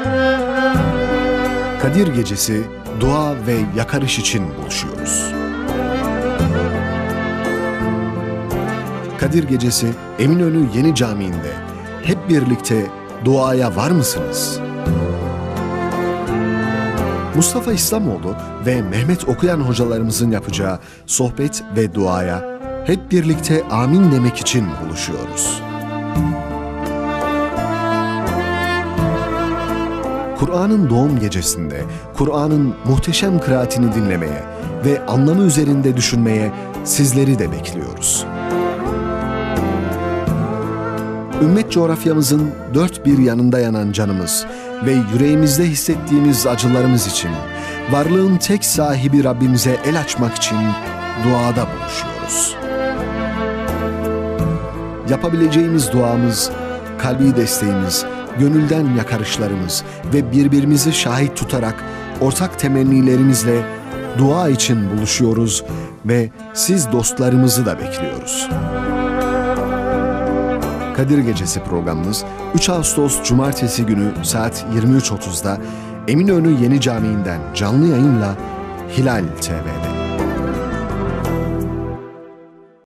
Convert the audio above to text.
Kadir Gecesi, dua ve yakarış için buluşuyoruz. Kadir Gecesi, Eminönü Yeni Camii'nde hep birlikte duaya var mısınız? Mustafa İslamoğlu ve Mehmet Okuyan hocalarımızın yapacağı sohbet ve duaya hep birlikte amin demek için buluşuyoruz. Kur'an'ın doğum gecesinde Kur'an'ın muhteşem kıraatini dinlemeye ve anlamı üzerinde düşünmeye sizleri de bekliyoruz. Ümmet coğrafyamızın dört bir yanında yanan canımız ve yüreğimizde hissettiğimiz acılarımız için, varlığın tek sahibi Rabbimize el açmak için duada buluşuyoruz. Yapabileceğimiz duamız, kalbi desteğimiz, gönülden yakarışlarımız ve birbirimizi şahit tutarak ortak temennilerimizle dua için buluşuyoruz ve siz dostlarımızı da bekliyoruz. Kadir Gecesi programımız 3 Ağustos Cumartesi günü saat 23.30'da Eminönü Yeni Camii'nden canlı yayınla Hilal TV'de.